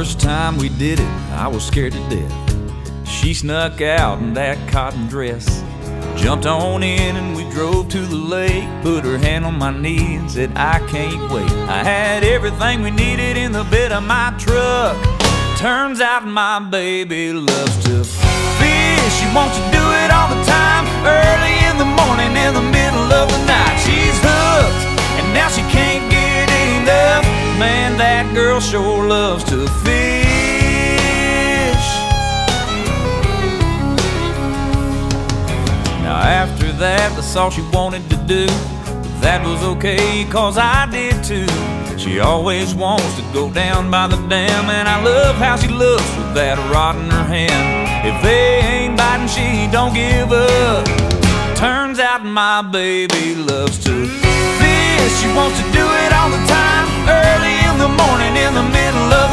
First time we did it, I was scared to death. She snuck out in that cotton dress, jumped on in and we drove to the lake. Put her hand on my knee and said, I can't wait. I had everything we needed in the bed of my truck. Turns out my baby loves to fish. She wants to do it all the time, early in the morning, in the middle of the night. She's hooked, and now she can't get enough. Man, that girl sure loves to fish. Now after that, that's all she wanted to do. But that was okay, cause I did too. She always wants to go down by the dam, and I love how she looks with that rod in her hand. If they ain't biting, she don't give up. Turns out my baby loves to fish. She wants to do it all the time, early in the morning, in the middle of